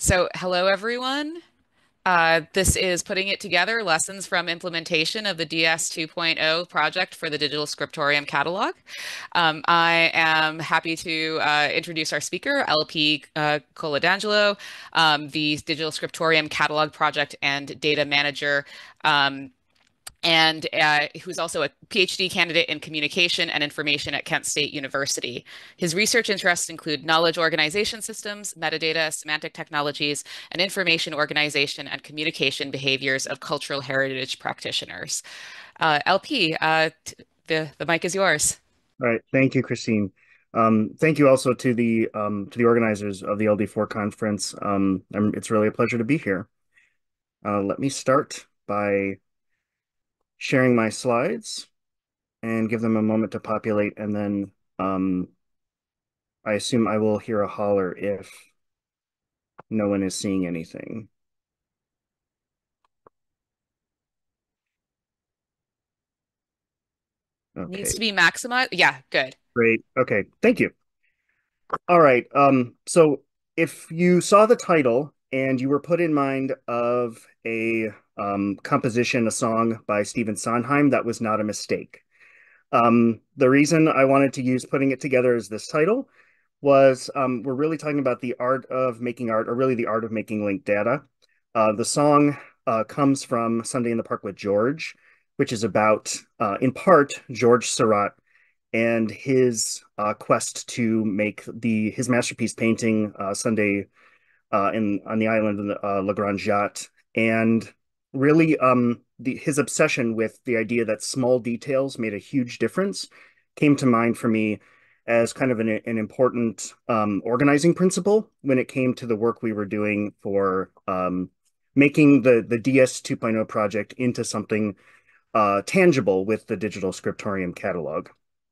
So, hello everyone. This is Putting It Together, Lessons from Implementation of the DS 2.0 project for the Digital Scriptorium catalog. I am happy to introduce our speaker, LP Coladangelo, the Digital Scriptorium catalog project and data manager. And who's also a PhD candidate in communication and information at Kent State University. His research interests include knowledge organization systems, metadata, semantic technologies, and information organization and communication behaviors of cultural heritage practitioners. LP, the mic is yours. All right, thank you, Christine. Thank you also to the organizers of the LD4 conference. It's really a pleasure to be here. Let me start by sharing my slides and give them a moment to populate, and then I assume I will hear a holler if no one is seeing anything. Needs to Okay, be maximized. Yeah, good. great. Okay, thank you. All right. So if you saw the title and you were put in mind of a composition, a song by Stephen Sondheim, that was not a mistake. The reason I wanted to use putting it together as this title was we're really talking about the art of making art, or really the art of making linked data. The song comes from Sunday in the Park with George, which is about, in part, George Seurat and his quest to make his masterpiece painting Sunday in on the island of Le Grand Jatte, and really his obsession with the idea that small details made a huge difference came to mind for me as kind of an important organizing principle when it came to the work we were doing for making the DS 2.0 project into something tangible with the Digital Scriptorium catalog.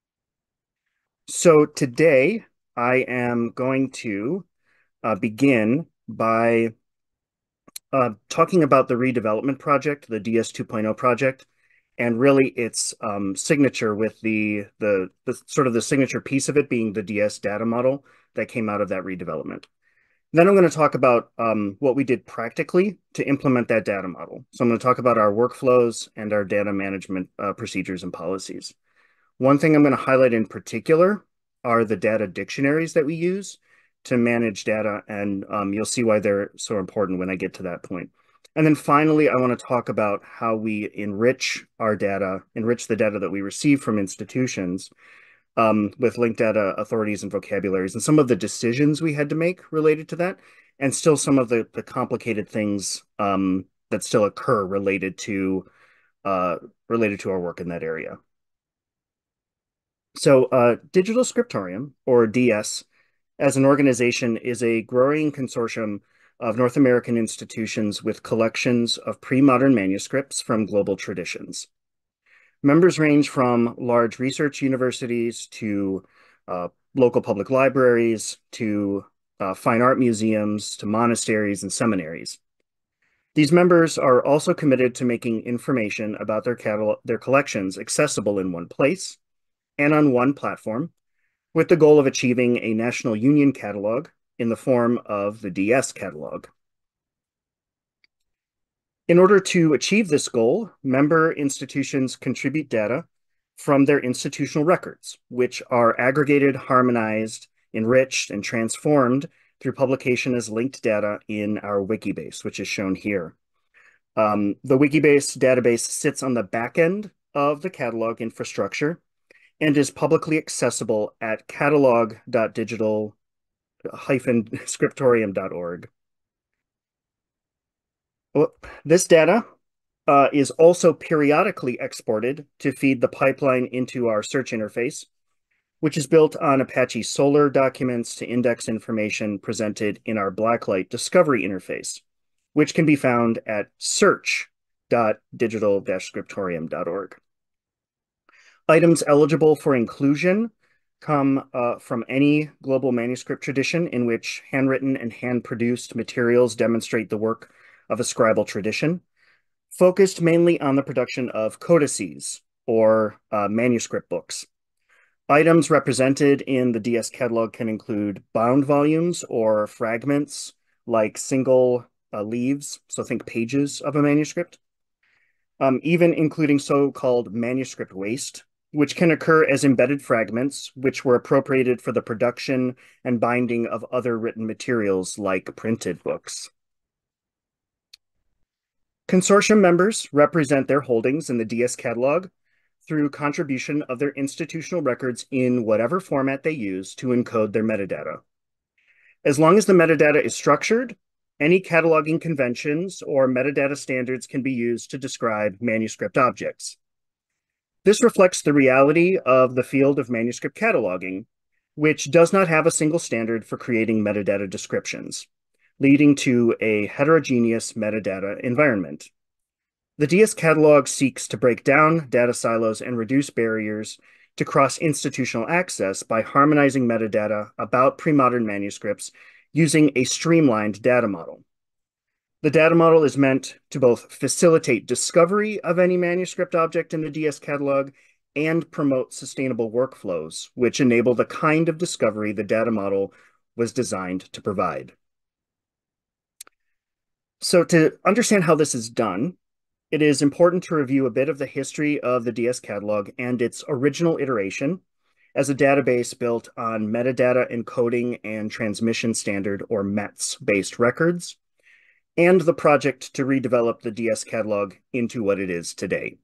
So today I am going to begin by talking about the redevelopment project, the DS 2.0 project, and really its signature with the sort of the signature piece of it being the DS data model that came out of that redevelopment. Then I'm going to talk about what we did practically to implement that data model. So I'm going to talk about our workflows and our data management procedures and policies. One thing I'm going to highlight in particular are the data dictionaries that we use to manage data, and you'll see why they're so important when I get to that point. And then finally, I want to talk about how we enrich our data, enrich the data that we receive from institutions with linked data authorities and vocabularies, and some of the decisions we had to make related to that, and still some of the complicated things that still occur related to our work in that area. So, Digital Scriptorium, or DS, as an organization, is a growing consortium of North American institutions with collections of pre-modern manuscripts from global traditions. Members range from large research universities to local public libraries to fine art museums to monasteries and seminaries. These members are also committed to making information about their collections accessible in one place and on one platform, with the goal of achieving a national union catalog in the form of the DS catalog. In order to achieve this goal, member institutions contribute data from their institutional records, which are aggregated, harmonized, enriched, and transformed through publication as linked data in our Wikibase, which is shown here. The Wikibase database sits on the back end of the catalog infrastructure and is publicly accessible at catalog.digital-scriptorium.org. This data is also periodically exported to feed the pipeline into our search interface, which is built on Apache Solr documents to index information presented in our Blacklight discovery interface, which can be found at search.digital-scriptorium.org. Items eligible for inclusion come from any global manuscript tradition in which handwritten and hand-produced materials demonstrate the work of a scribal tradition, focused mainly on the production of codices, or manuscript books. Items represented in the DS catalog can include bound volumes or fragments like single leaves, so think pages of a manuscript, even including so-called manuscript waste, which can occur as embedded fragments, which were appropriated for the production and binding of other written materials like printed books. Consortium members represent their holdings in the DS catalog through contribution of their institutional records in whatever format they use to encode their metadata. As long as the metadata is structured, any cataloging conventions or metadata standards can be used to describe manuscript objects. This reflects the reality of the field of manuscript cataloging, which does not have a single standard for creating metadata descriptions, leading to a heterogeneous metadata environment. The DS catalog seeks to break down data silos and reduce barriers to cross-institutional access by harmonizing metadata about premodern manuscripts using a streamlined data model. The data model is meant to both facilitate discovery of any manuscript object in the DS catalog and promote sustainable workflows, which enable the kind of discovery the data model was designed to provide. So to understand how this is done, it is important to review a bit of the history of the DS catalog and its original iteration as a database built on metadata encoding and transmission standard, or METS-based records, and the project to redevelop the DS catalog into what it is today.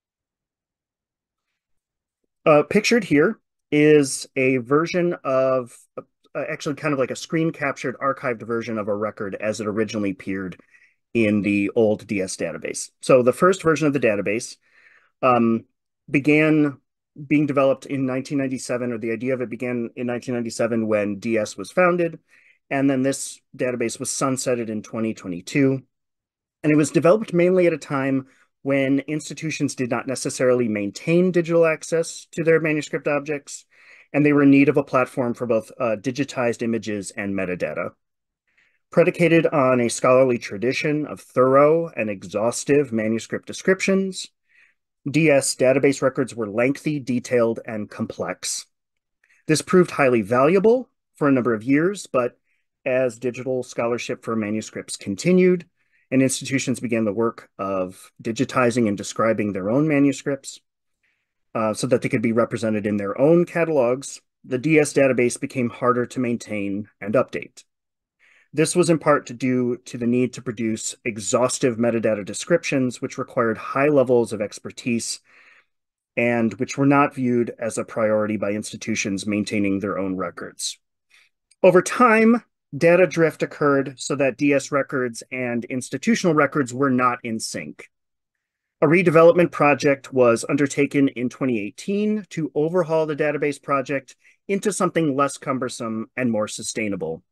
Pictured here is a version of, actually kind of like a screen-captured archived version of a record as it originally appeared in the old DS database. So the first version of the database began being developed in 1997, or the idea of it began in 1997 when DS was founded. And then this database was sunsetted in 2022. And it was developed mainly at a time when institutions did not necessarily maintain digital access to their manuscript objects, and they were in need of a platform for both digitized images and metadata. Predicated on a scholarly tradition of thorough and exhaustive manuscript descriptions, DS database records were lengthy, detailed, and complex. This proved highly valuable for a number of years, but as digital scholarship for manuscripts continued and institutions began the work of digitizing and describing their own manuscripts so that they could be represented in their own catalogs, the DS database became harder to maintain and update. This was in part due to the need to produce exhaustive metadata descriptions, which required high levels of expertise and which were not viewed as a priority by institutions maintaining their own records. Over time, data drift occurred so that DS records and institutional records were not in sync. A redevelopment project was undertaken in 2018 to overhaul the database project into something less cumbersome and more sustainable.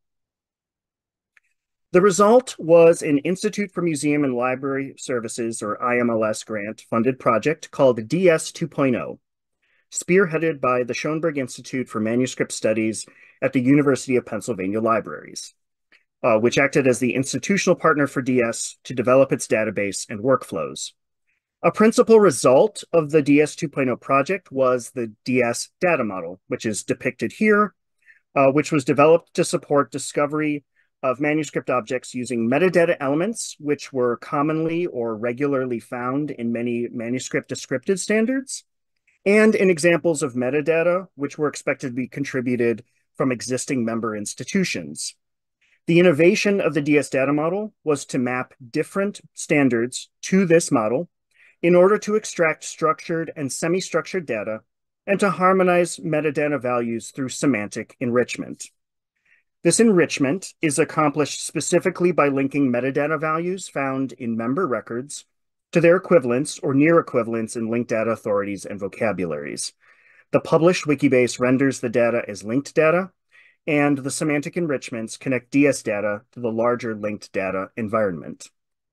The result was an Institute for Museum and Library Services, or IMLS, grant-funded project called DS 2.0, spearheaded by the Schoenberg Institute for Manuscript Studies at the University of Pennsylvania Libraries, which acted as the institutional partner for DS to develop its database and workflows. A principal result of the DS 2.0 project was the DS data model, which is depicted here, which was developed to support discovery of manuscript objects using metadata elements, which were commonly or regularly found in many manuscript descriptive standards, and in examples of metadata, which were expected to be contributed from existing member institutions. The innovation of the DS data model was to map different standards to this model in order to extract structured and semi-structured data and to harmonize metadata values through semantic enrichment. This enrichment is accomplished specifically by linking metadata values found in member records to their equivalents or near equivalents in linked data authorities and vocabularies. The published Wikibase renders the data as linked data, and the semantic enrichments connect DS data to the larger linked data environment.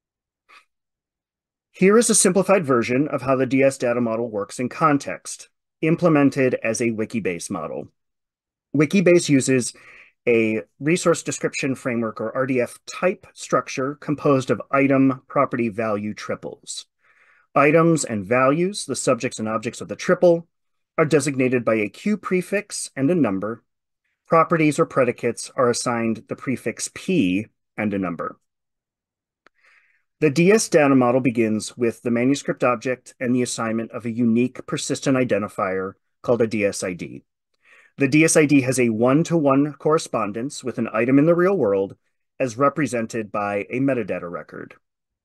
Here is a simplified version of how the DS data model works in context, implemented as a Wikibase model. Wikibase uses a resource description framework, or RDF, type structure composed of item, property, value triples. Items and values, the subjects and objects of the triple, are designated by a Q prefix and a number. Properties or predicates are assigned the prefix P, and a number. The DS data model begins with the manuscript object and the assignment of a unique persistent identifier called a DSID. The DSID has a one-to-one correspondence with an item in the real world as represented by a metadata record.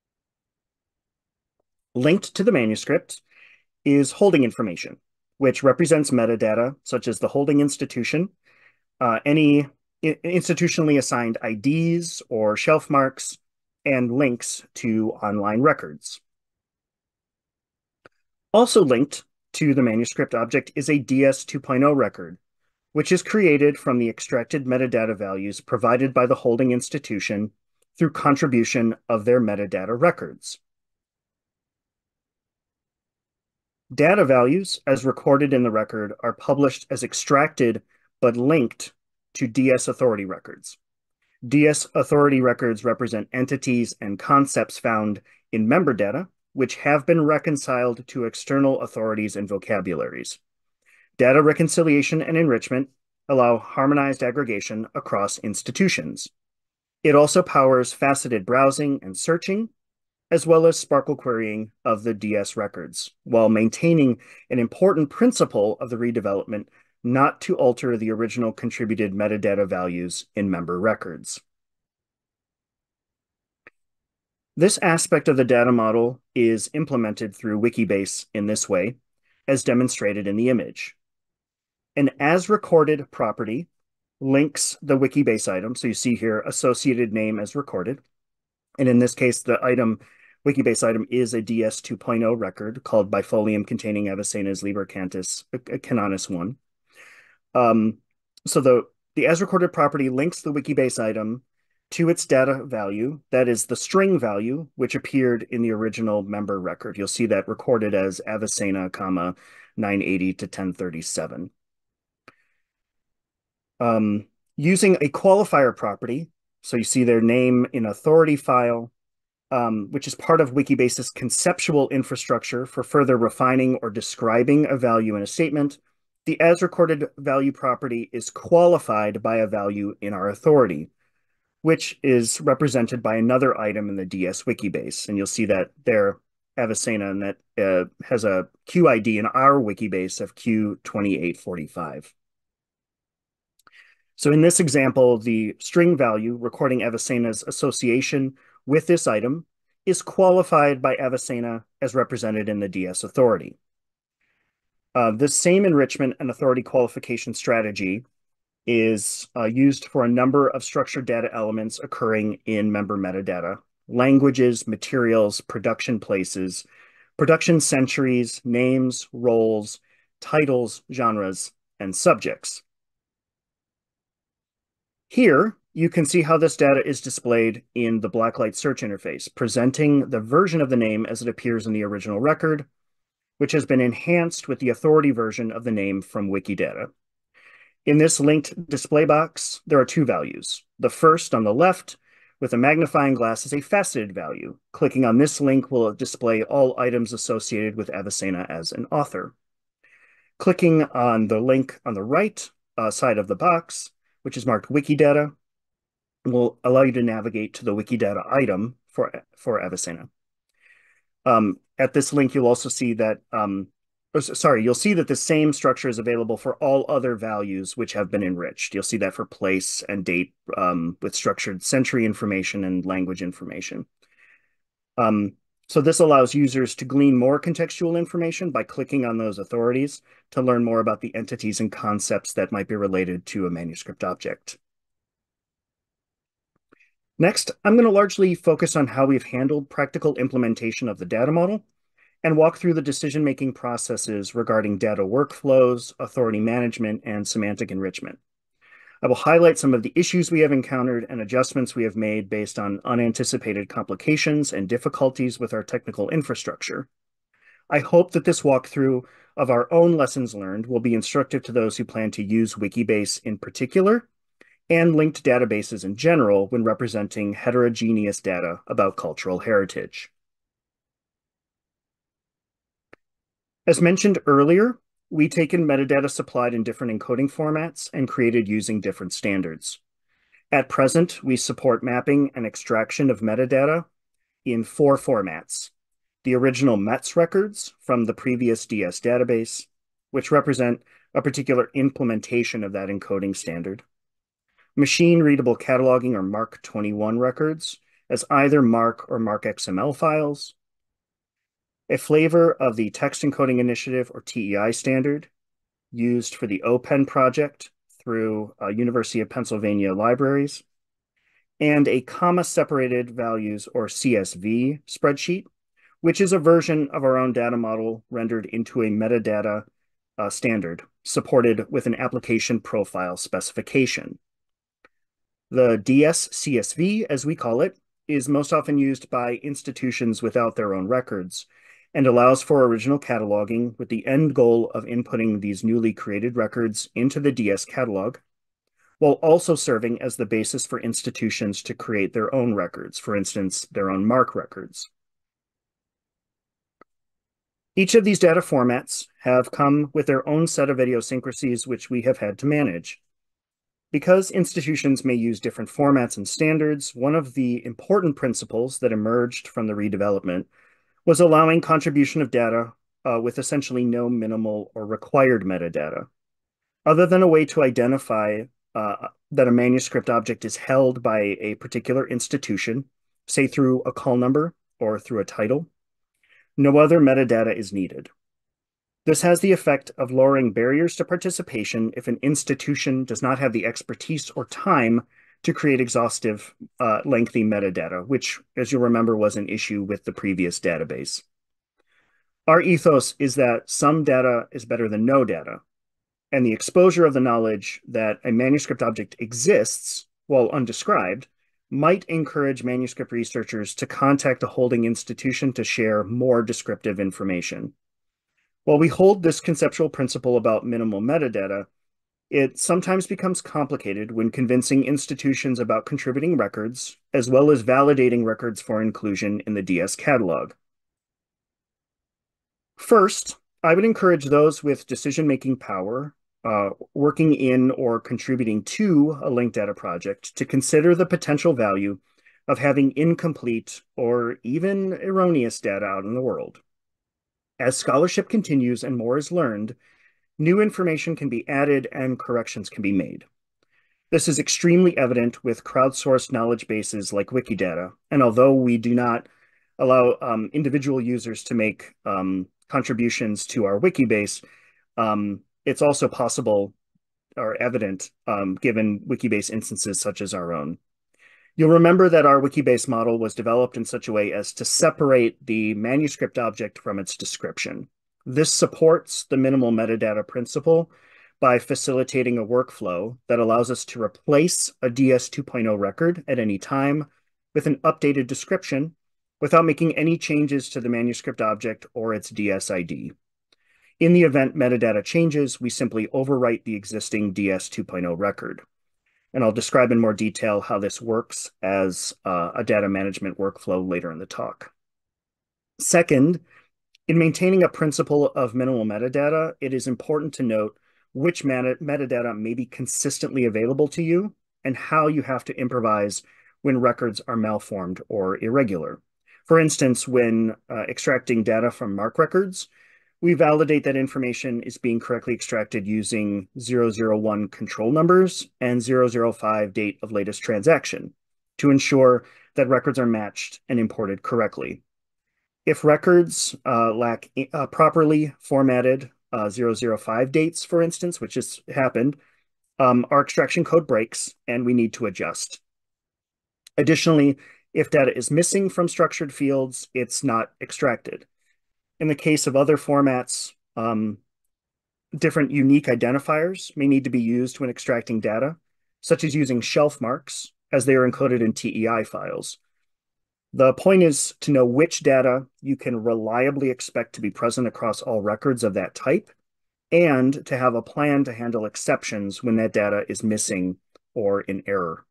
Linked to the manuscript is holding information, which represents metadata such as the holding institution, any institutionally assigned IDs or shelf marks, and links to online records. Also linked to the manuscript object is a DS 2.0 record, which is created from the extracted metadata values provided by the holding institution through contribution of their metadata records. Data values, as recorded in the record, are published as extracted but linked to DS authority records. DS authority records represent entities and concepts found in member data, which have been reconciled to external authorities and vocabularies. Data reconciliation and enrichment allow harmonized aggregation across institutions. It also powers faceted browsing and searching, as well as Sparkle querying of the DS records, while maintaining an important principle of the redevelopment not to alter the original contributed metadata values in member records. This aspect of the data model is implemented through Wikibase in this way, as demonstrated in the image. An as-recorded property links the Wikibase item, so you see here associated name as recorded, and in this case, the Wikibase item is a DS 2.0 record called Bifolium containing Avicenna's Liber Cantus Canonis 1. So the as recorded property links the Wikibase item to its data value, that is the string value, which appeared in the original member record. You'll see that recorded as Avicenna, 980 to 1037. Using a qualifier property, so you see their name in authority file, which is part of Wikibase's conceptual infrastructure for further refining or describing a value in a statement. The as recorded value property is qualified by a value in our authority, which is represented by another item in the DS Wikibase. And you'll see that there, Avicenna, and that has a QID in our Wikibase of Q2845. So in this example, the string value recording Avicenna's association with this item is qualified by Avicenna as represented in the DS authority. This same enrichment and authority qualification strategy is used for a number of structured data elements occurring in member metadata: languages, materials, production places, production centuries, names, roles, titles, genres, and subjects. Here, you can see how this data is displayed in the blacklight search interface, presenting the version of the name as it appears in the original record, which has been enhanced with the authority version of the name from Wikidata. In this linked display box, there are two values. The first on the left with a magnifying glass is a faceted value. Clicking on this link will display all items associated with Avicenna as an author. Clicking on the link on the right side of the box, which is marked Wikidata, will allow you to navigate to the Wikidata item for Avicenna. At this link, you'll also see that, you'll see that the same structure is available for all other values which have been enriched. You'll see that for place and date with structured century information and language information. So this allows users to glean more contextual information by clicking on those authorities to learn more about the entities and concepts that might be related to a manuscript object. Next, I'm going to largely focus on how we've handled practical implementation of the data model and walk through the decision-making processes regarding data workflows, authority management, and semantic enrichment. I will highlight some of the issues we have encountered and adjustments we have made based on unanticipated complications and difficulties with our technical infrastructure. I hope that this walkthrough of our own lessons learned will be instructive to those who plan to use Wikibase in particular and linked databases in general when representing heterogeneous data about cultural heritage. As mentioned earlier, we take in metadata supplied in different encoding formats and created using different standards. At present, we support mapping and extraction of metadata in 4 formats. The original METS records from the previous DS database, which represent a particular implementation of that encoding standard. Machine-readable cataloging or MARC 21 records as either MARC or MARC XML files. A flavor of the Text Encoding Initiative or TEI standard used for the OPEN project through University of Pennsylvania libraries, and a comma-separated values or CSV spreadsheet, which is a version of our own data model rendered into a metadata standard supported with an application profile specification. The DS CSV, as we call it, is most often used by institutions without their own records and allows for original cataloging with the end goal of inputting these newly created records into the DS catalog, while also serving as the basis for institutions to create their own records, for instance, their own MARC records. Each of these data formats have come with their own set of idiosyncrasies which we have had to manage. Because institutions may use different formats and standards, one of the important principles that emerged from the redevelopment was allowing contribution of data with essentially no minimal or required metadata, other than a way to identify that a manuscript object is held by a particular institution, say through a call number or through a title. No other metadata is needed. This has the effect of lowering barriers to participation if an institution does not have the expertise or time to create exhaustive, lengthy metadata, which, as you'll remember, was an issue with the previous database. Our ethos is that some data is better than no data, and the exposure of the knowledge that a manuscript object exists, while undescribed, might encourage manuscript researchers to contact a holding institution to share more descriptive information. While we hold this conceptual principle about minimal metadata, it sometimes becomes complicated when convincing institutions about contributing records, as well as validating records for inclusion in the DS catalog. First, I would encourage those with decision-making power, working in or contributing to a linked data project to consider the potential value of having incomplete or even erroneous data out in the world. As scholarship continues and more is learned, new information can be added and corrections can be made. This is extremely evident with crowdsourced knowledge bases like Wikidata, and although we do not allow individual users to make contributions to our Wikibase, it's also possible or evident given Wikibase instances such as our own. You'll remember that our Wikibase model was developed in such a way as to separate the manuscript object from its description. This supports the minimal metadata principle by facilitating a workflow that allows us to replace a DS 2.0 record at any time with an updated description without making any changes to the manuscript object or its DS ID. In the event metadata changes, we simply overwrite the existing DS 2.0 record. And I'll describe in more detail how this works as a data management workflow later in the talk. Second, in maintaining a principle of minimal metadata, it is important to note which metadata may be consistently available to you and how you have to improvise when records are malformed or irregular. For instance, when extracting data from MARC records, we validate that information is being correctly extracted using 001 control numbers and 005 date of latest transaction to ensure that records are matched and imported correctly. If records lack properly formatted 005 dates, for instance, which has happened, our extraction code breaks and we need to adjust. Additionally, if data is missing from structured fields, it's not extracted. In the case of other formats, different unique identifiers may need to be used when extracting data, such as using shelf marks as they are encoded in TEI files. The point is to know which data you can reliably expect to be present across all records of that type, and to have a plan to handle exceptions when that data is missing or in error.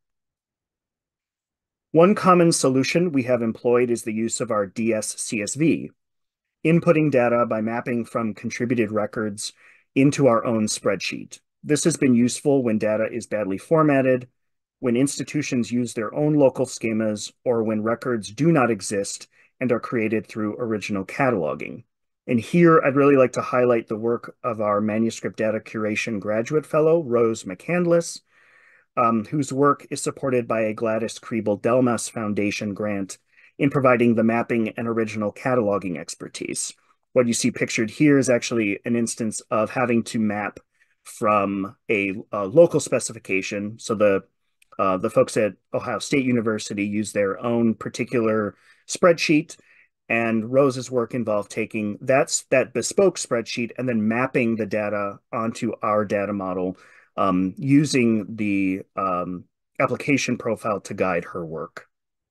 One common solution we have employed is the use of our DS CSV, inputting data by mapping from contributed records into our own spreadsheet. This has been useful when data is badly formatted, when institutions use their own local schemas or when records do not exist and are created through original cataloging. And here I'd really like to highlight the work of our manuscript data curation graduate fellow, Rose McCandless, whose work is supported by a Gladys Kriebel-Delmas Foundation grant in providing the mapping and original cataloging expertise. What you see pictured here is actually an instance of having to map from a local specification. So the folks at Ohio State University use their own particular spreadsheet, and Rose's work involved taking that bespoke spreadsheet and then mapping the data onto our data model using the application profile to guide her work.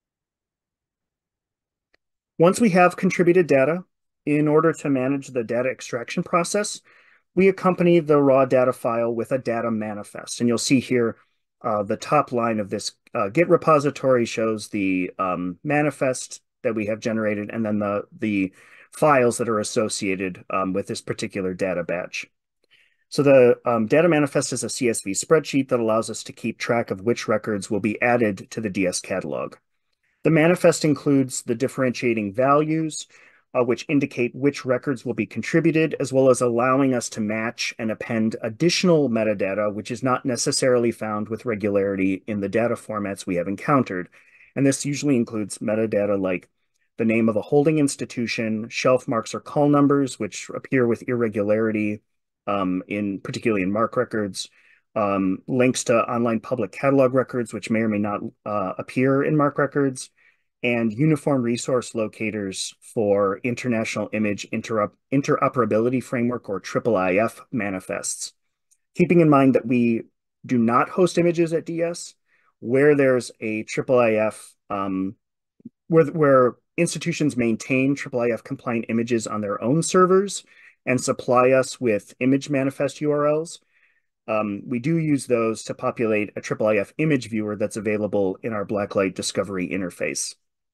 Once we have contributed data, in order to manage the data extraction process, we accompany the raw data file with a data manifest. And you'll see here the top line of this Git repository shows the manifest that we have generated and then the files that are associated with this particular data batch. So the data manifest is a CSV spreadsheet that allows us to keep track of which records will be added to the DS catalog. The manifest includes the differentiating values, which indicate which records will be contributed, as well as allowing us to match and append additional metadata, which is not necessarily found with regularity in the data formats we have encountered. And this usually includes metadata like the name of a holding institution, shelf marks or call numbers, which appear with irregularity, particularly in MARC records, links to online public catalog records, which may or may not appear in MARC records, and uniform resource locators for International Image Interoperability Framework, or IIIF manifests. Keeping in mind that we do not host images at DS, where there's a IIIF, where institutions maintain IIIF compliant images on their own servers and supply us with image manifest URLs. We do use those to populate a IIIF image viewer that's available in our Blacklight Discovery interface.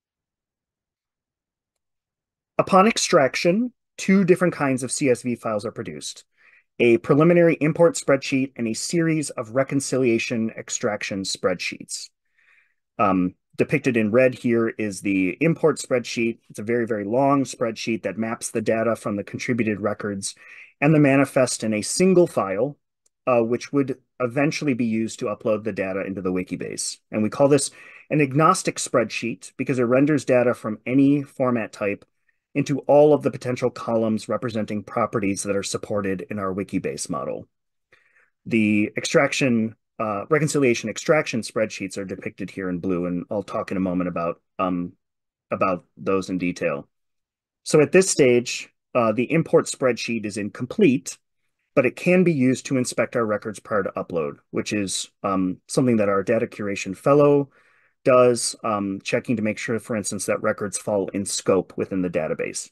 Upon extraction, two different kinds of CSV files are produced: a preliminary import spreadsheet and a series of reconciliation extraction spreadsheets. Depicted in red here is the import spreadsheet. It's a very, very long spreadsheet that maps the data from the contributed records and the manifest in a single file, which would eventually be used to upload the data into the Wikibase. And we call this an agnostic spreadsheet because it renders data from any format type into all of the potential columns representing properties that are supported in our Wikibase model. The reconciliation extraction spreadsheets are depicted here in blue, and I'll talk in a moment about those in detail. So at this stage, the import spreadsheet is incomplete, but it can be used to inspect our records prior to upload, which is something that our data curation fellow does, checking to make sure, for instance, that records fall in scope within the database.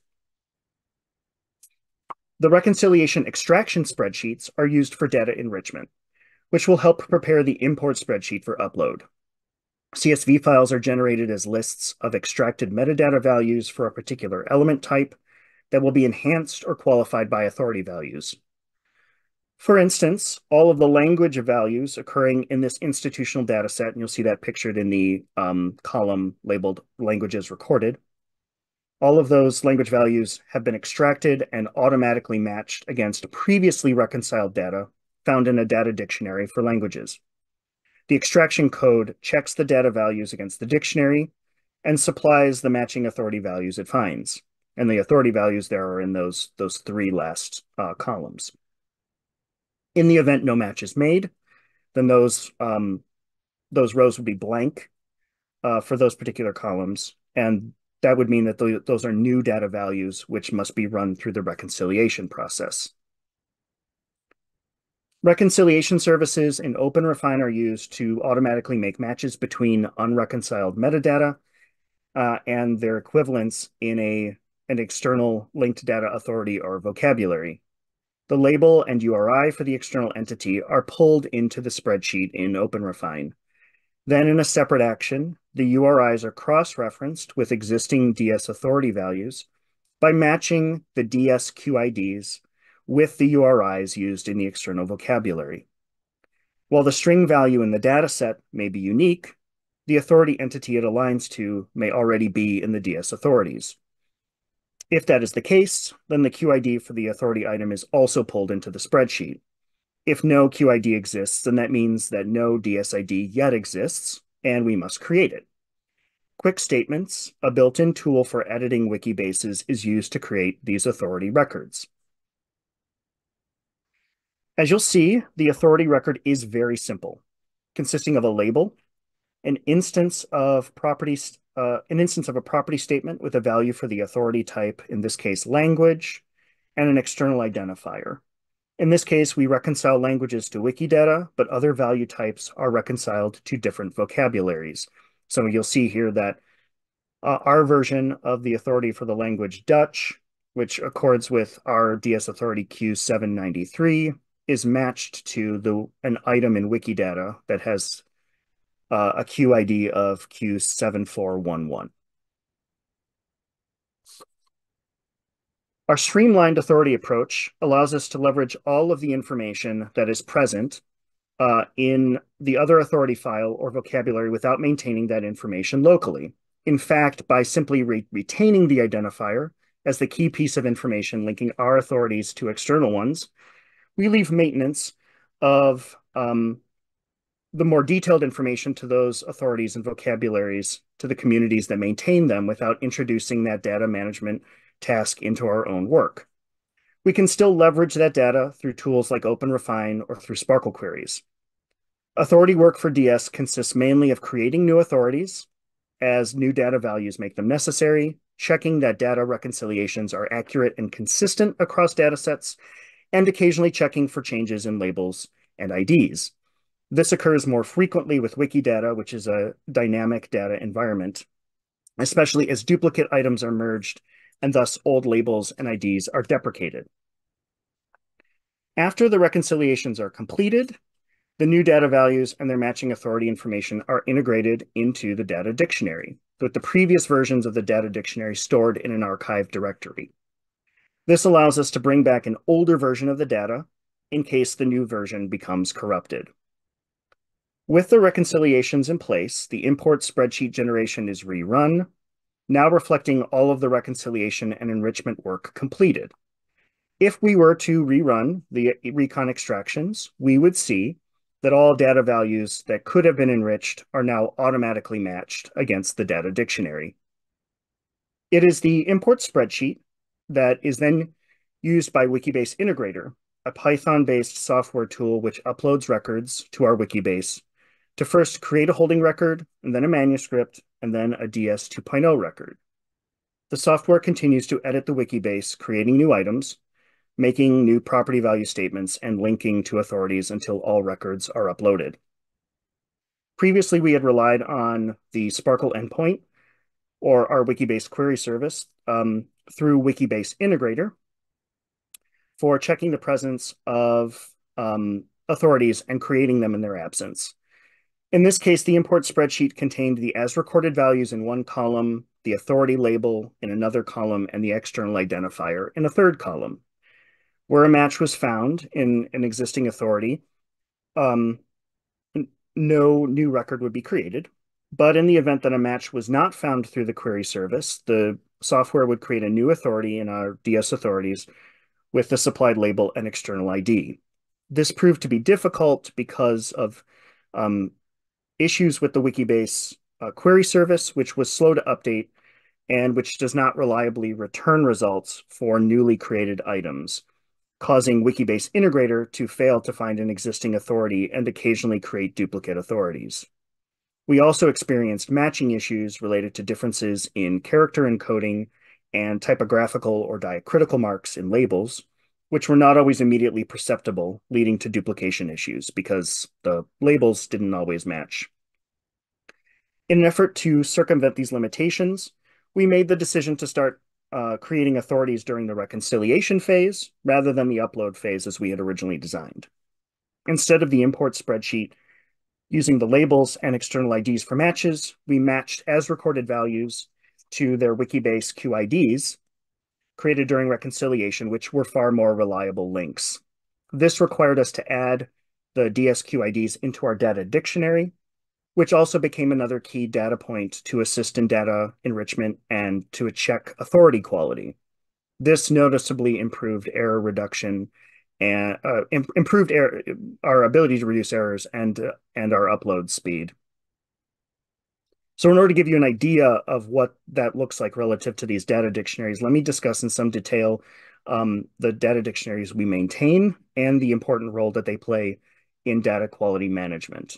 The reconciliation extraction spreadsheets are used for data enrichment, which will help prepare the import spreadsheet for upload. CSV files are generated as lists of extracted metadata values for a particular element type that will be enhanced or qualified by authority values. For instance, all of the language values occurring in this institutional data set, and you'll see that pictured in the column labeled languages recorded, all of those language values have been extracted and automatically matched against previously reconciled data found in a data dictionary for languages. The extraction code checks the data values against the dictionary and supplies the matching authority values it finds. And the authority values there are in those three last columns. In the event no match is made, then those rows would be blank for those particular columns, and that would mean that those are new data values which must be run through the reconciliation process. Reconciliation services in OpenRefine are used to automatically make matches between unreconciled metadata and their equivalents in an external linked data authority or vocabulary. The label and URI for the external entity are pulled into the spreadsheet in OpenRefine. Then in a separate action, the URIs are cross-referenced with existing DS authority values by matching the DS QIDs with the URIs used in the external vocabulary. While the string value in the data set may be unique, the authority entity it aligns to may already be in the DS authorities. If that is the case, then the QID for the authority item is also pulled into the spreadsheet. If no QID exists, then that means that no DSID yet exists, and we must create it. Quick Statements, a built-in tool for editing Wikibases, is used to create these authority records. As you'll see, the authority record is very simple, consisting of a label, an instance of a property statement with a value for the authority type, in this case language, and an external identifier. In this case, we reconcile languages to Wikidata, but other value types are reconciled to different vocabularies. So you'll see here that our version of the authority for the language Dutch, which accords with our DS authority Q793, is matched to an item in Wikidata that has a QID of Q7411. Our streamlined authority approach allows us to leverage all of the information that is present in the other authority file or vocabulary without maintaining that information locally. In fact, by simply retaining the identifier as the key piece of information linking our authorities to external ones, we leave maintenance of the more detailed information to those authorities and vocabularies to the communities that maintain them without introducing that data management task into our own work. We can still leverage that data through tools like OpenRefine or through Sparkle queries. Authority work for DS consists mainly of creating new authorities as new data values make them necessary, checking that data reconciliations are accurate and consistent across datasets, and occasionally checking for changes in labels and IDs. This occurs more frequently with Wikidata, which is a dynamic data environment, especially as duplicate items are merged and thus old labels and IDs are deprecated. After the reconciliations are completed, the new data values and their matching authority information are integrated into the data dictionary, with the previous versions of the data dictionary stored in an archive directory. This allows us to bring back an older version of the data in case the new version becomes corrupted. With the reconciliations in place, the import spreadsheet generation is rerun, now reflecting all of the reconciliation and enrichment work completed. If we were to rerun the recon extractions, we would see that all data values that could have been enriched are now automatically matched against the data dictionary. It is the import spreadsheet that is then used by Wikibase Integrator, a Python-based software tool which uploads records to our Wikibase to first create a holding record, and then a manuscript, and then a DS 2.0 record. The software continues to edit the Wikibase, creating new items, making new property value statements, and linking to authorities until all records are uploaded. Previously, we had relied on the Sparkle endpoint or our Wikibase query service through Wikibase Integrator for checking the presence of authorities and creating them in their absence. In this case, the import spreadsheet contained the as recorded values in one column, the authority label in another column, and the external identifier in a third column. Where a match was found in an existing authority, no new record would be created. But in the event that a match was not found through the query service, the software would create a new authority in our DS authorities with the supplied label and external ID. This proved to be difficult because of issues with the Wikibase query service, which was slow to update and which does not reliably return results for newly created items, causing Wikibase Integrator to fail to find an existing authority and occasionally create duplicate authorities. We also experienced matching issues related to differences in character encoding and typographical or diacritical marks in labels, which were not always immediately perceptible, leading to duplication issues because the labels didn't always match. In an effort to circumvent these limitations, we made the decision to start creating authorities during the reconciliation phase rather than the upload phase as we had originally designed. Instead of the import spreadsheet using the labels and external IDs for matches, we matched as recorded values to their Wikibase QIDs created during reconciliation, which were far more reliable links. This required us to add the DSQIDs into our data dictionary, which also became another key data point to assist in data enrichment and to check authority quality. This noticeably improved error reduction and improved our ability to reduce errors and our upload speed. So in order to give you an idea of what that looks like relative to these data dictionaries, let me discuss in some detail the data dictionaries we maintain and the important role that they play in data quality management.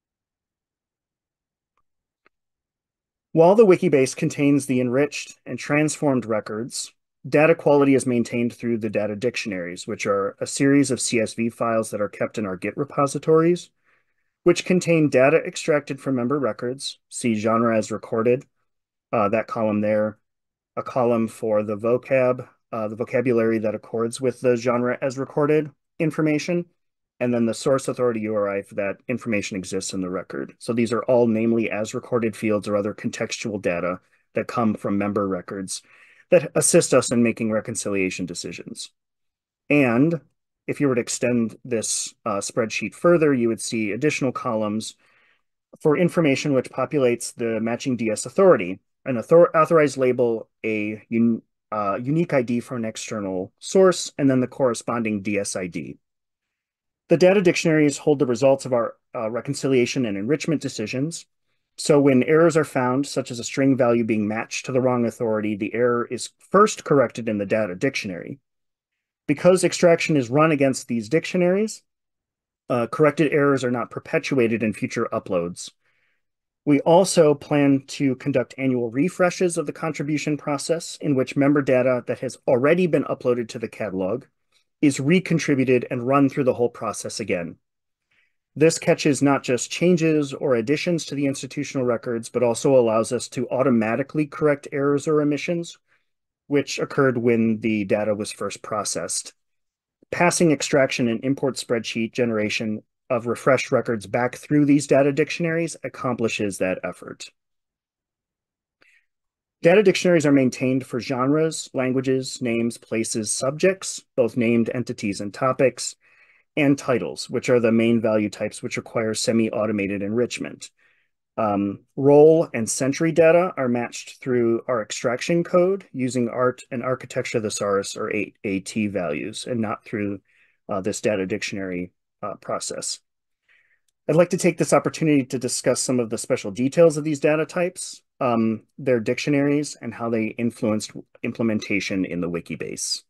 While the Wikibase contains the enriched and transformed records, data quality is maintained through the data dictionaries, which are a series of CSV files that are kept in our Git repositories, which contain data extracted from member records. See genre as recorded, that column there, a column for the vocabulary that accords with the genre as recorded information, and then the source authority URI for that information exists in the record. So these are all namely as recorded fields or other contextual data that come from member records that assist us in making reconciliation decisions. And if you were to extend this spreadsheet further, you would see additional columns for information which populates the matching DS authority, an authorized label, a unique ID for an external source, and then the corresponding DS ID. The data dictionaries hold the results of our reconciliation and enrichment decisions. So when errors are found, such as a string value being matched to the wrong authority, the error is first corrected in the data dictionary. Because extraction is run against these dictionaries, corrected errors are not perpetuated in future uploads. We also plan to conduct annual refreshes of the contribution process in which member data that has already been uploaded to the catalog is recontributed and run through the whole process again. This catches not just changes or additions to the institutional records, but also allows us to automatically correct errors or omissions, which occurred when the data was first processed. Passing extraction and import spreadsheet generation of refreshed records back through these data dictionaries accomplishes that effort. Data dictionaries are maintained for genres, languages, names, places, subjects, both named entities and topics, and titles, which are the main value types which require semi-automated enrichment. Role and century data are matched through our extraction code using art and architecture thesaurus or AT values, and not through this data dictionary process. I'd like to take this opportunity to discuss some of the special details of these data types, their dictionaries, and how they influenced implementation in the Wikibase.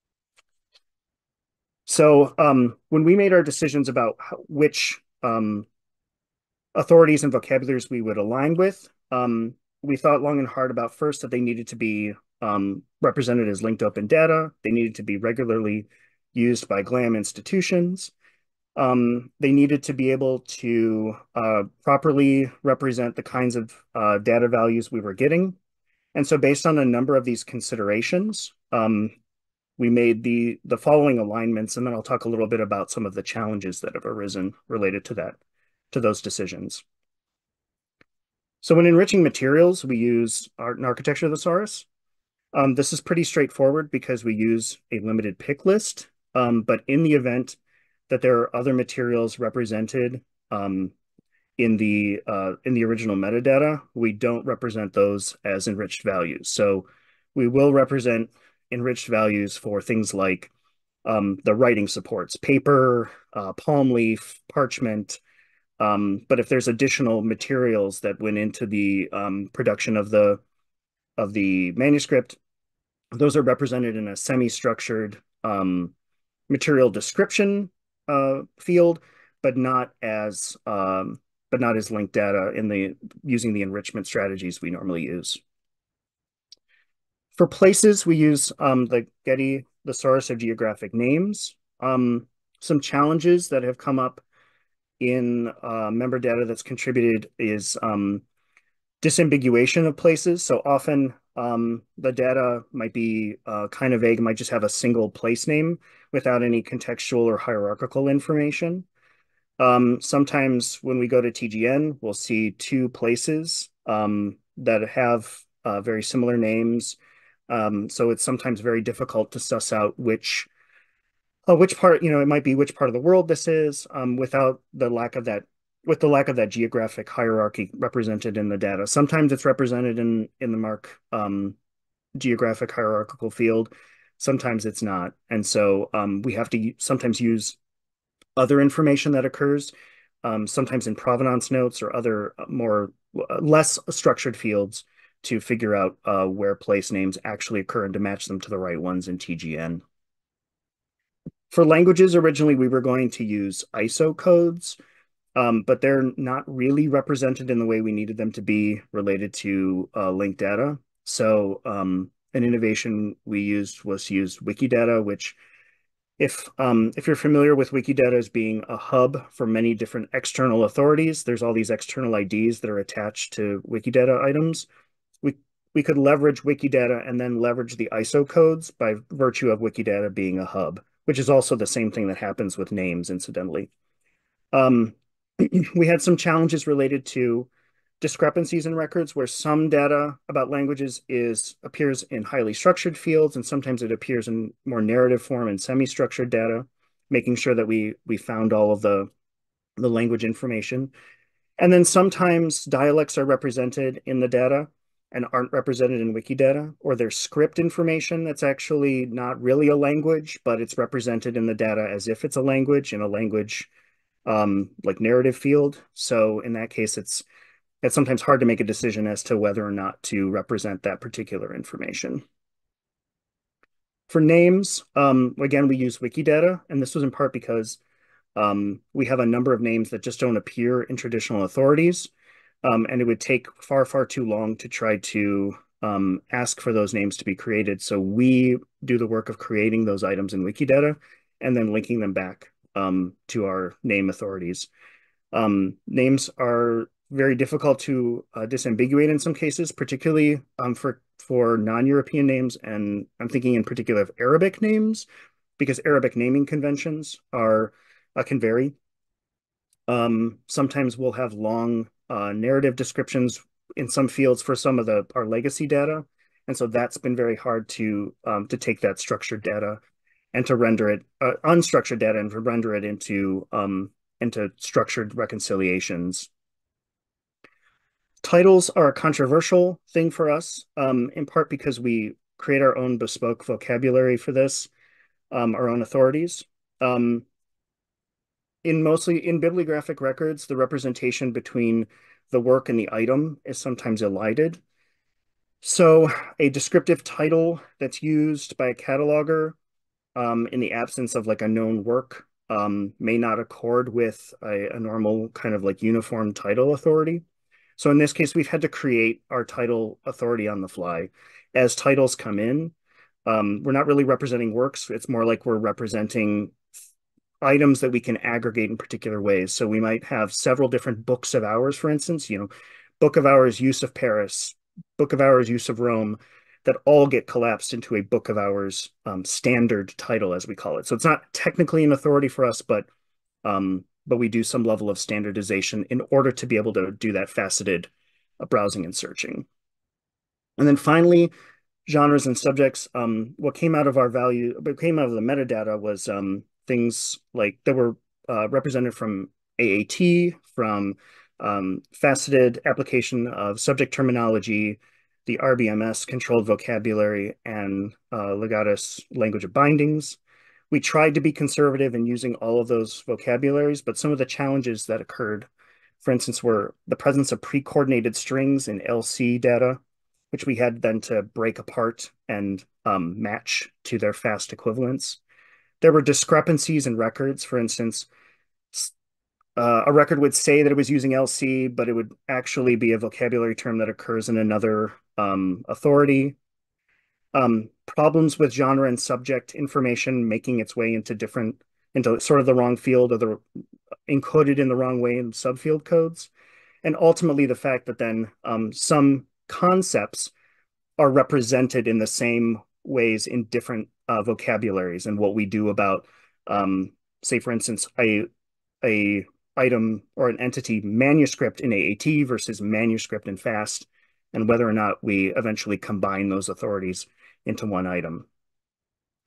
So when we made our decisions about which authorities and vocabularies we would align with, we thought long and hard about first that they needed to be represented as linked open data. They needed to be regularly used by GLAM institutions. They needed to be able to properly represent the kinds of data values we were getting. And so based on a number of these considerations, we made the following alignments, and then I'll talk a little bit about some of the challenges that have arisen related to those decisions. So when enriching materials, we use art and architecture thesaurus. This is pretty straightforward because we use a limited pick list, but in the event that there are other materials represented in the original metadata, we don't represent those as enriched values. So we will represent enriched values for things like the writing supports, paper, palm leaf, parchment. But if there's additional materials that went into the production of the manuscript, those are represented in a semi-structured material description field, but not as linked data using the enrichment strategies we normally use. For places, we use the Getty thesaurus of geographic names. Some challenges that have come up in member data that's contributed is disambiguation of places. So often the data might be kind of vague, might just have a single place name without any contextual or hierarchical information. Sometimes when we go to TGN, we'll see two places that have very similar names. So it's sometimes very difficult to suss out which which part, it might be which part of the world this is, without the lack of that, with the lack of that geographic hierarchy represented in the data. Sometimes it's represented in the mark geographic hierarchical field. Sometimes it's not. And so we have to sometimes use other information that occurs, sometimes in provenance notes or other more less structured fields to figure out where place names actually occur and to match them to the right ones in TGN. For languages, originally we were going to use ISO codes, but they're not really represented in the way we needed them to be related to linked data. So an innovation we used was to use Wikidata, which if you're familiar with Wikidata as being a hub for many different external authorities, there's all these external IDs that are attached to Wikidata items. We could leverage Wikidata and then leverage the ISO codes by virtue of Wikidata being a hub, which is also the same thing that happens with names, incidentally. We had some challenges related to discrepancies in records where some data about languages appears in highly structured fields, and sometimes it appears in more narrative form and semi-structured data, making sure that we found all of the language information. And then sometimes dialects are represented in the data and aren't represented in Wikidata, or there's script information that's actually not really a language, but it's represented in the data as if it's a language in a language like narrative field. So in that case, it's sometimes hard to make a decision as to whether or not to represent that particular information. For names, again, we use Wikidata, and this was in part because we have a number of names that just don't appear in traditional authorities, and it would take far, far too long to try to ask for those names to be created. So we do the work of creating those items in Wikidata and then linking them back to our name authorities. Names are very difficult to disambiguate in some cases, particularly for non-European names. And I'm thinking in particular of Arabic names, because Arabic naming conventions can vary. Sometimes we'll have long narrative descriptions in some fields for some of our legacy data. And so that's been very hard to take that structured data and to render it unstructured data and to render it into structured reconciliations. Titles are a controversial thing for us, in part because we create our own bespoke vocabulary for this, our own authorities. In bibliographic records, the representation between the work and the item is sometimes elided. So a descriptive title that's used by a cataloger in the absence of like a known work may not accord with a normal kind of like uniform title authority. So in this case, we've had to create our title authority on the fly. As titles come in, we're not really representing works. It's more like we're representing items that we can aggregate in particular ways. So we might have several different books of hours, for instance, book of hours, use of Paris, book of hours, use of Rome, that all get collapsed into a book of hours standard title, as we call it. So it's not technically an authority for us, but we do some level of standardization in order to be able to do that faceted browsing and searching. And then finally, genres and subjects. What came out of the metadata was things like that were represented from AAT, from faceted application of subject terminology, the RBMS controlled vocabulary, and Legatus language of bindings. We tried to be conservative in using all of those vocabularies, but some of the challenges that occurred, for instance, were the presence of pre-coordinated strings in LC data, which we had then to break apart and match to their fast equivalents. There were discrepancies in records. For instance, a record would say that it was using LC, but it would actually be a vocabulary term that occurs in another authority. Problems with genre and subject information making its way into sort of the wrong field, or encoded in the wrong way in subfield codes. And ultimately the fact that then some concepts are represented in the same ways in different vocabularies, and what we do about, say, for instance, a item or an entity manuscript in AAT versus manuscript in FAST, and whether or not we eventually combine those authorities into one item.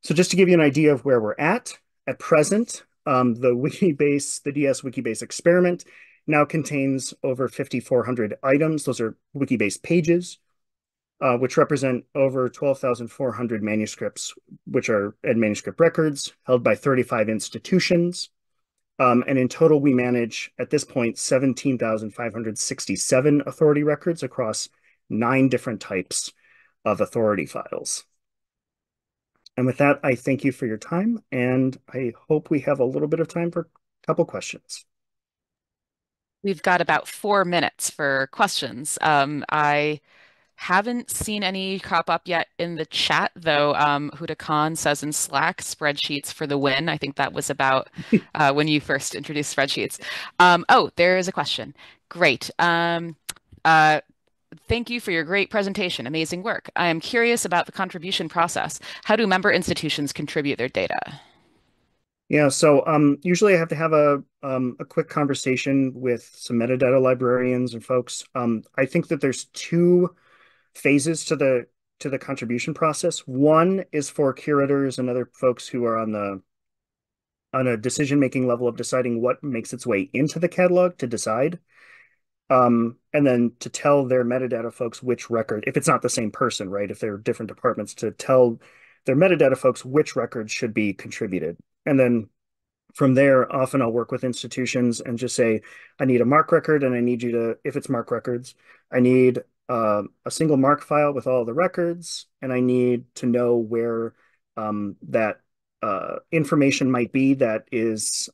So just to give you an idea of where we're at present, the Wikibase, the DS Wikibase experiment now contains over 5,400 items. Those are Wikibase pages, which represent over 12,400 manuscripts, which are and manuscript records held by 35 institutions. And in total, we manage at this point 17,567 authority records across 9 different types of authority files. And with that, I thank you for your time, and I hope we have a little bit of time for a couple questions. We've got about 4 minutes for questions. I haven't seen any crop up yet in the chat, though. Huda Khan says in Slack, spreadsheets for the win. I think that was about when you first introduced spreadsheets. Oh, there is a question. Great. Uh, Thank you for your great presentation. Amazing work. I am curious about the contribution process. How do member institutions contribute their data? Yeah, so usually I have to have a quick conversation with some metadata librarians and folks. I think that there's 2 phases to the contribution process. One is for curators and other folks who are on a decision-making level of deciding what makes its way into the catalog to decide. And then to tell their metadata folks which record, if it's not the same person, right? If they're different departments, to tell their metadata folks which records should be contributed. And then from there, often I'll work with institutions and just say, I need a MARC record, and I need you to, if it's MARC records, I need a single MARC file with all the records, and I need to know where that information might be that is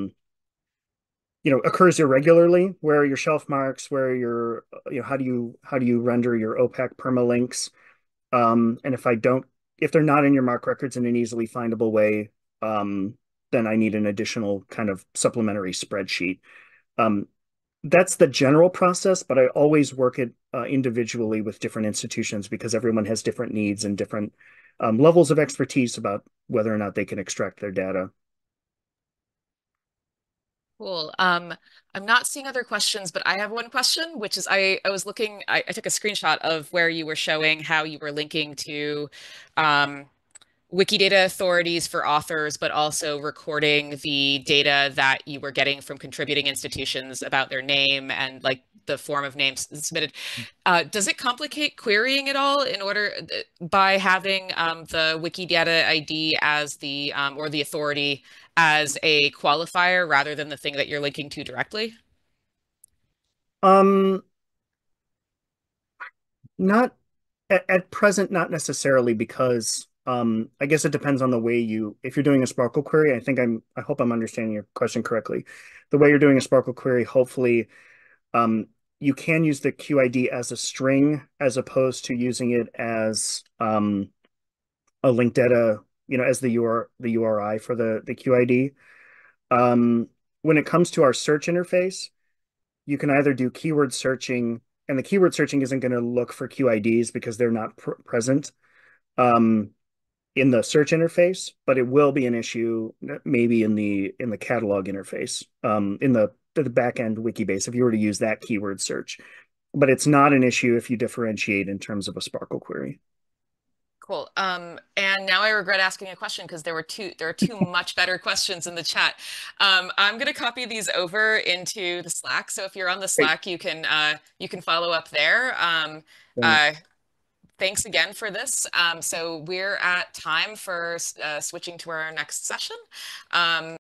occurs irregularly, where are your shelf marks, where are your how do you render your opaque permalinks, and if they're not in your MARC records in an easily findable way, then I need an additional kind of supplementary spreadsheet. um, that's the general process, but I always work it individually with different institutions because everyone has different needs and different levels of expertise about whether or not they can extract their data. Cool. I'm not seeing other questions, but I have one question, which is I was looking, I took a screenshot of where you were showing how you were linking to um, Wikidata authorities for authors, but also recording the data that you were getting from contributing institutions about their name and like the form of names submitted. Does it complicate querying at all in order by having the Wikidata ID as the or the authority as a qualifier rather than the thing that you're linking to directly? Um, Not at present, not necessarily, because I guess it depends on the way if you're doing a Sparkle query. I hope I'm understanding your question correctly. The way you're doing a Sparkle query, hopefully, um, you can use the QID as a string as opposed to using it as a linked data, as the URI for the QID. Um, when it comes to our search interface, you can either do keyword searching, and the keyword searching isn't going to look for QIDs because they're not present um, in the search interface, but it will be an issue maybe in the catalog interface, in the backend Wikibase if you were to use that keyword search. But it's not an issue if you differentiate in terms of a Sparkle query. Cool. And now I regret asking a question because there are two much better questions in the chat. I'm going to copy these over into the Slack. So if you're on the Great. Slack, you can follow up there. Uh, Thanks again for this. So we're at time for switching to our next session.